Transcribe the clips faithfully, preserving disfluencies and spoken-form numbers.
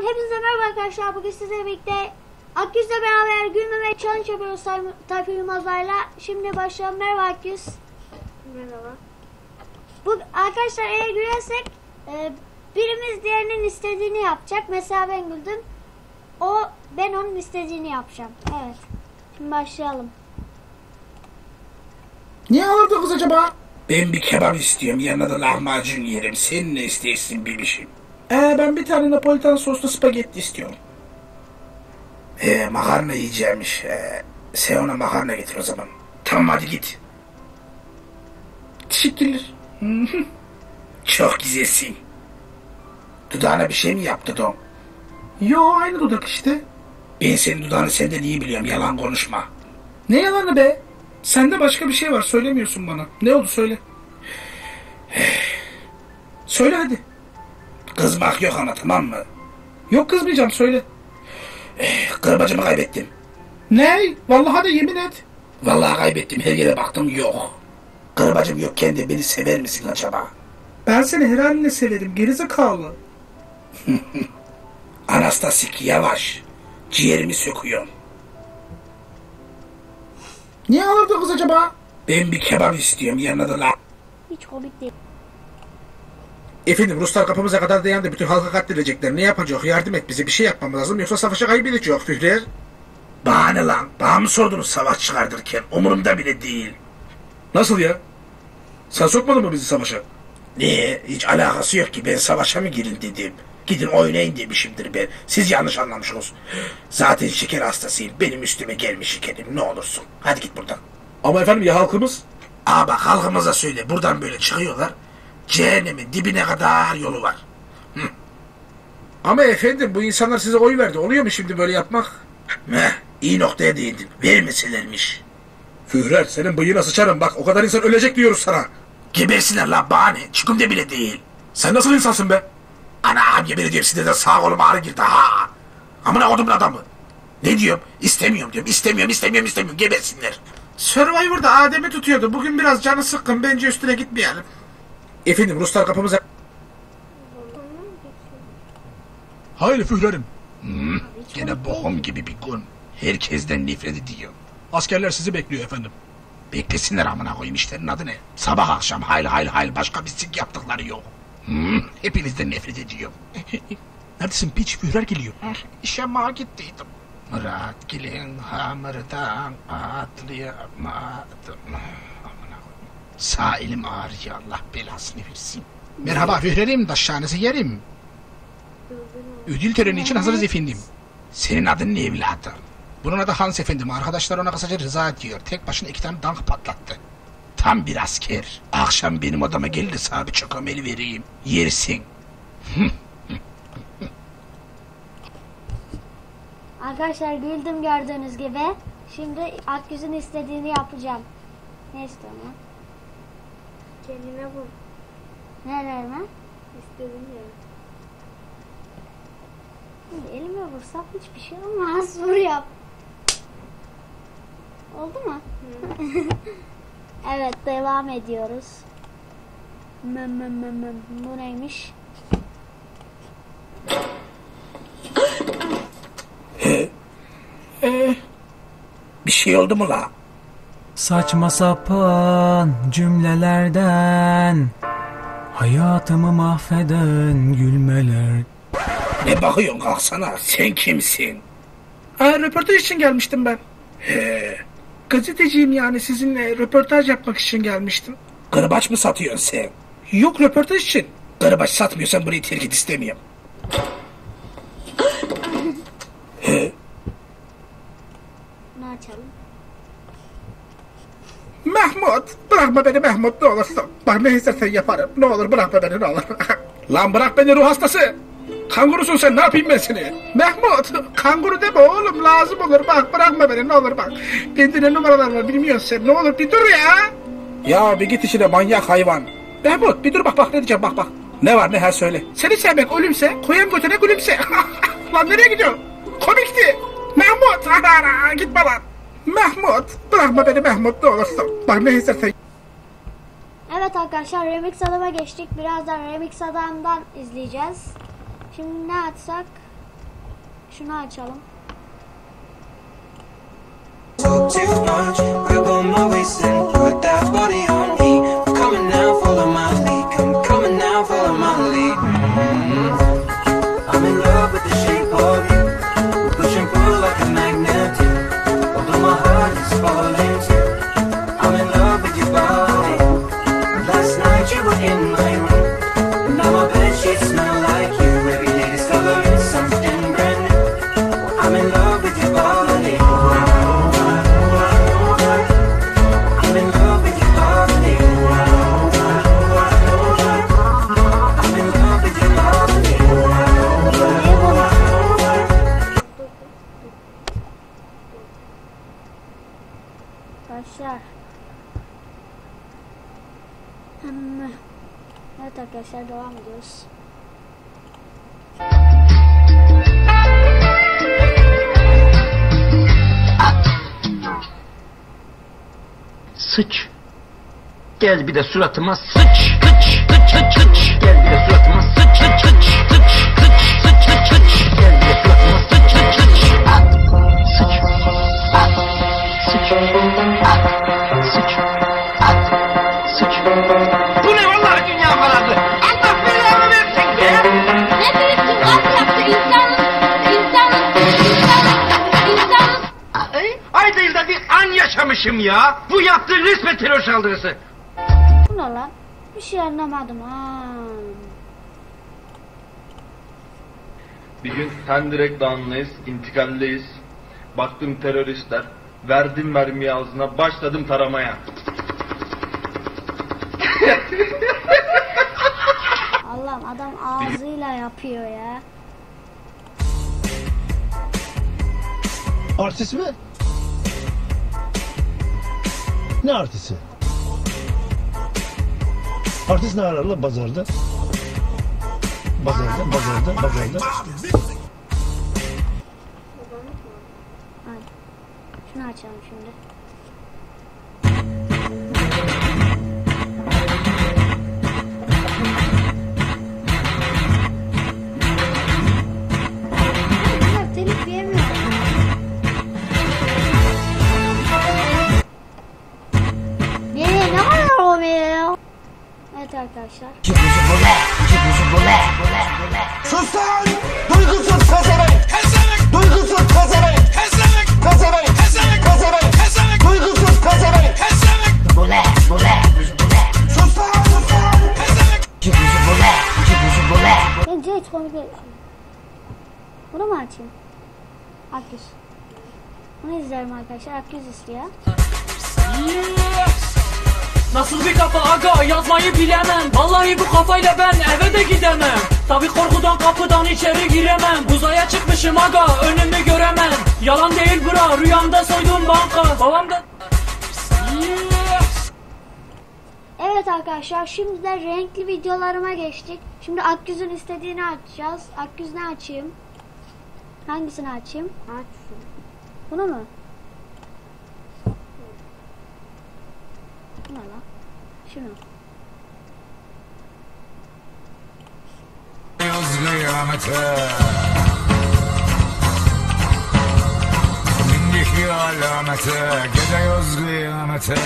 Hepinize merhaba arkadaşlar. Bugün sizlerle birlikte Akgüz'le beraber gülme ve challenge yapıyoruz Tayfun Yılmaz'la. Şimdi başlayalım. Merhaba Akgüz. Merhaba. Bu arkadaşlar eğer gülersek e, birimiz diğerinin istediğini yapacak. Mesela ben güldüm. O ben onun istediğini yapacağım. Evet. Şimdi başlayalım. Ne alırdı kız acaba? Ben bir kebap istiyorum, yanına da lahmacun yerim. Sen ne istersin bebişim? Ee, ben bir tane Napolitan soslu spagetti istiyorum. Ee, makarna yiyeceğimmiş. Ee, sen ona makarna getir o zaman. Tamam, hadi git. Teşekkürler. Çok güzelsin. Dudağına bir şey mi yaptı Don? Yo, aynı dudak işte. Ben senin dudağını senden iyi biliyorum, yalan konuşma. Ne yalanı be? Sende başka bir şey var, söylemiyorsun bana. Ne oldu, söyle. Söyle hadi. Kızmak yok ama, tamam mı? Yok, kızmayacağım, söyle. Kırbacımı kaybettim. Ne? Vallahi de yemin et. Vallahi kaybettim, her yere baktım, yok. Kırbacım yokken de beni sever misin acaba? Ben seni her haline severim, gerizekalı. Anastasik, yavaş. Ciğerimi söküyorum. Ne alırdı kız acaba? Ben bir kebap istiyorum, yanına da la... Hiç komik değil. Efendim, Ruslar kapımıza kadar dayandı, bütün halkı katledecekler. Ne yapacak? Yardım et bize, bir şey yapmamız lazım, yoksa savaşa kaybedecek Führer. Bana ne lan? Bana mı sordunuz savaş çıkardırken? Umurumda bile değil. Nasıl ya? Sen sokmadın mı bizi savaşa? Ne? Hiç alakası yok ki, ben savaşa mı girin dedim. Gidin oynayın demişimdir ben. Siz yanlış anlamışsınız. Zaten şeker hastasıyım. Benim üstüme gelmiş şekerim, ne olursun. Hadi git buradan. Ama efendim ya halkımız? Aa bak, halkımıza söyle, buradan böyle çıkıyorlar. Cehennemin dibine kadar yolu var. Hı. Ama efendim, bu insanlar size oy verdi. Oluyor mu şimdi böyle yapmak? Heh, iyi noktaya değindin. Vermeselermiş. Führer, senin bıyığına sıçarım bak. O kadar insan ölecek diyoruz sana. Gebersinler lan, bahane. Çıkımda bile değil. Sen nasıl insansın be? Anam, yemin ediyorum size de sağ kolum ağrı girdi ha. Amına kodumun adamı. Ne diyorum? İstemiyorum diyorum. İstemiyorum, istemiyorum, istemiyorum. Gebersinler. Survivor'da Adem'i tutuyordu. Bugün biraz canı sıkkın. Bence üstüne gitmeyelim. Efendim, Ruslar kapımıza... Hayır Führerim. Hmm, gene bohum gibi bir gün. Herkesten nefret ediyor. Askerler sizi bekliyor efendim. Beklesinler, amına koyayım, işlerin adı ne? Sabah akşam hayl hayl hayl, başka bir sik yaptıkları yok. Hmm, hepinizden nefret ediyorum. Neredesin piç? Führer geliyor. İşe ma gittiydim. Murat gelin hamırdan atlayamadım. Sağ elim ağrıyor, Allah belasını versin. Merhaba Führerim, taşlarınızı yerim. Ödül töreni için hazırız efendim. Senin adın ne evladım? Bunun adı Hans efendim. Arkadaşlar ona kısaca rıza ediyor. Tek başına iki tane dank patlattı. Tam bir asker. Akşam benim odama gel de sana bir çokomeli vereyim. Yersin. Arkadaşlar güldüm gördüğünüz gibi. Şimdi Akgüz'ün istediğini yapacağım. Ne istiyorsun ya? Kendine vur. Nelerime? İstediğin yere. Şimdi elime vursam hiçbir şey olmaz. Vur yap. Oldu mu? Evet, devam ediyoruz. Mım mım mım mım. Bu neymiş? Bir şey oldu mu la? Saçma sapan cümlelerden hayatımı mahveden gülmeler. Ne bakıyorsun, kalksana, sen kimsin? Ha, röportaj için gelmiştim ben. He, gazeteciyim, yani sizinle röportaj yapmak için gelmiştim. Kırbaç mı satıyorsun sen? Yok, röportaj için. Kırbaç satmıyorsan burayı terk et, istemiyorum. He. Ne açalım? Mahmut, bırakma beni Mahmut, ne olursun. Bak, ne istersen yaparım, ne olur bırakma beni, ne olur. Lan bırak beni, ruh hastası. Kangurusun sen, ne yapayım ben seni? Mahmut, kanguru deme oğlum, lazım olur, bak bırakma beni, ne olur bak. Bende ne numaralar var bilmiyorsun sen, ne olur bir dur ya. Ya bir git işine manyak hayvan. Mahmut bir dur, bak bak ne diyeceğim, bak bak. Ne var ne, her söyle. Seni sevmek ölümse, koyayım götüne gülümse. Lan nereye gidiyorsun? Komikti. Mahmut, ara, gitme lan. Mahmut, bırakma beni Mahmut, ne olursun. Bak ne istersen. Evet arkadaşlar, Remix Adam'a geçtik. Birazdan Remix Adam'dan izleyeceğiz. Şimdi ne atsak? şunu açalım. Talk too much, grab on my waist and put that body on me. I'm coming now, follow my lead. Come coming now, follow my lead. Mm-hmm. I'm in love with the shape of you. We push and pull like a magnet do. Although my heart is falling too. I'm in love with your body. Last night you were in my room. Now my bedsheets smell like you. Every day discovering something brand new. I'm in love with your body. Arkadaşlar. Hmm. Evet arkadaşlar devam ediyoruz. Sıç. Gel bir de suratıma sıç. Sıç sıç sıç sıç. Gel bir de suratıma sıç sıç sıç sıç sıç sıç sıç sıç. Gel bir de suratıma sıç sıç sıç. At. Sıç. At. Sıç. At. Sıç. At. Sıç. Bu ne vallahi dünya karardı. Allah belanı versin be. Ne büyük bir gaz yaptı insanın, insanın, insanın, insanın. Ayda yılda bir an yaşamışım ya. Bu yaptığı resmen terör saldırısı. Bu ne lan? Bir şey anlamadım ha. Bir gün Pendirek Dağı'ndayız, intikaldeyiz. Baktım teröristler, verdim mermiyi ağzına, başladım taramaya. Allah'ım adam ağzıyla yapıyor ya. Artist mi? Ne artisti? Artist ne arar lan pazarda? Pazarda, pazarda, pazarda. Hadi. Şunu açalım şimdi. Bunlar telif yemiyor. Ne? Ne var o be? Evet arkadaşlar. Sus lan! Duygusuz pezevenk! Duygusuz pezevenk! Pezevenk! Pezevenk! Duygusuz pezevenk! Sus lan! Sus lan! Bence hiç komik değil. Bunu mu açayım? Akgüz. Bunu izlerim arkadaşlar. Akgüz istiyor. Nasıl bir kafa aga yazmayı bilemem. Vallahi bu kafayla ben eve de gidemem. Tabi korkudan kapıdan içeri giremem. Uzaya çıkmışım aga önümü göremem. Yalan değil bura rüyamda soydum banka. Babam da... Evet arkadaşlar şimdi de renkli videolarıma geçtik. Şimdi Akgüz'ün istediğini açacağız. Akgüz ne açayım? Hangisini açayım? Aç şunu. Bunu mu? Bu ne lan? Şunu. Mindiki alamete, gidiyoruz kıyamete.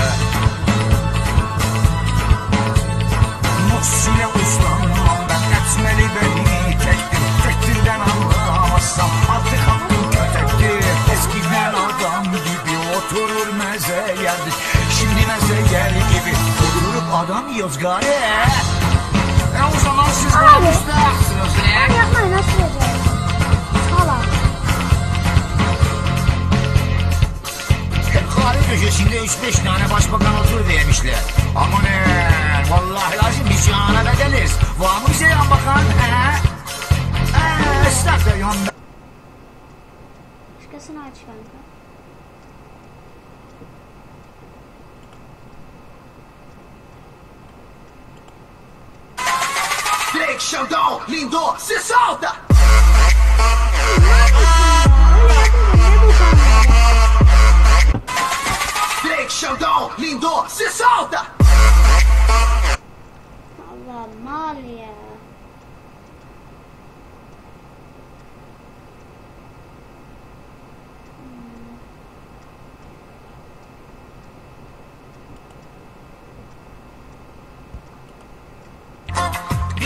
Musluya uslanmam ben, etmeli beni tektir. Tektirden anlamazsam artık aklım kötektir. Eskiden adam gibi oturur meze yerdik. Şimdi meze yer gibi oturup adam yiyoruz gari. E o zaman siz bana müstahaksınız ne? Yapmayın nasıl yapacağız? Hala. Karı köşesinde üç beş tane başbakan otur demişler. Ama ne? Vallahi lazım biz yana bedeliz. Var mı bize yan bakan? He? He? Esnaf da yan. Başkasını aç kanka. Drake, Sheldon, lindo, se solta! Drake, Sheldon, lindo, se solta! Allah mal ya.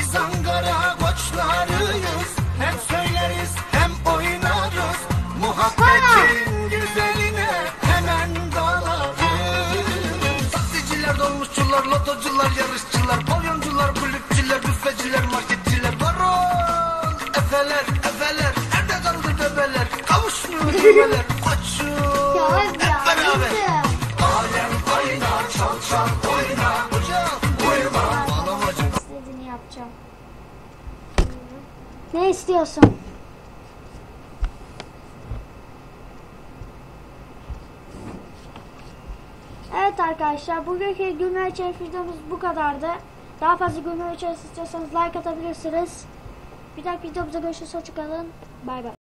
Biz Ankara koçlarıyız. Hem söyleriz hem oynarız. Muhabbetin güzeline hemen dalarız. Taksiciler, dolmuşçular, lotocular, yarışçılar, pavyoncular, kulüpçüler, büfeciler, marketçiler, baron. Efeler, efeler, nerede kaldı bebeler? Kavuşmuyor düğmeler, koçum. Ya Hep ya. beraber. Neyse. Alem oyna, çal çal oyna. Hocam uyuma, bağlamacım. İstediğini yapacağım. Ne istiyorsun? Evet arkadaşlar, bugünkü Gülme Challenge videomuz bu kadardı. Daha fazla Gülme Challenge istiyorsanız like atabilirsiniz. Bir dahaki videomuzda görüşürüz. Hoşçakalın. Bay bay.